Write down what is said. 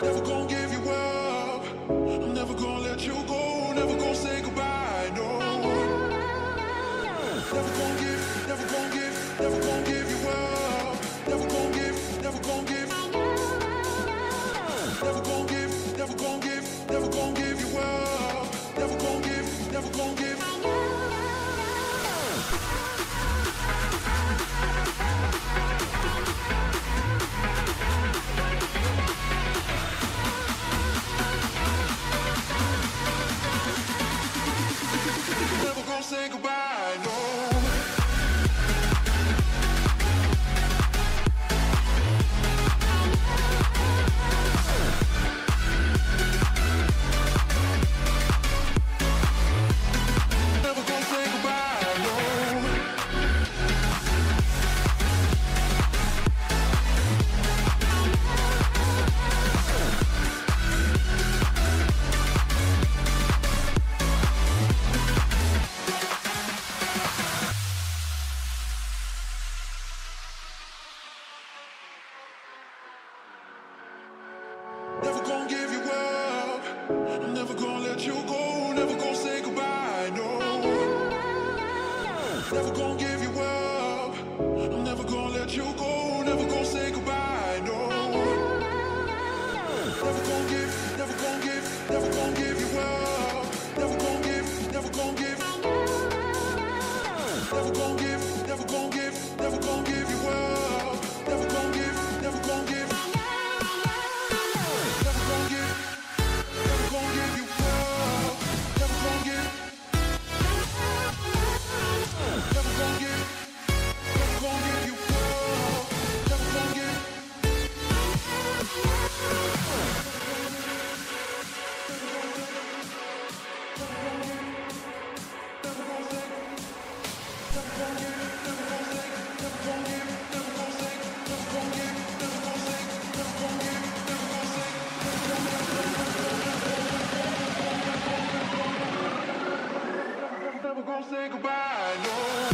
never gonna give you up. I'm never gonna let you go, never gonna say goodbye, no. Never gonna give, never gonna give, never gonna give you up. Never gonna give, never gonna give. Never gonna give, never gonna give, never gonna give you up. Never gonna give, never gonna give. Never gonna say goodbye, no. Never gonna give you up. I'm never gonna let you go. Never gonna say goodbye, no. Never gonna give you up. I'm never gonna let you go. Never gonna say goodbye, no. Never gonna give, never gonna give, never gonna give you up. Never gonna give, never gonna give. Never gonna give, never gonna give, never gonna give you up. Never gonna give, never gonna give. Never gonna give, never gonna give you up. Never gonna give, never gonna give, never gonna give you up. Never gonna give. Never gonna say goodbye, no.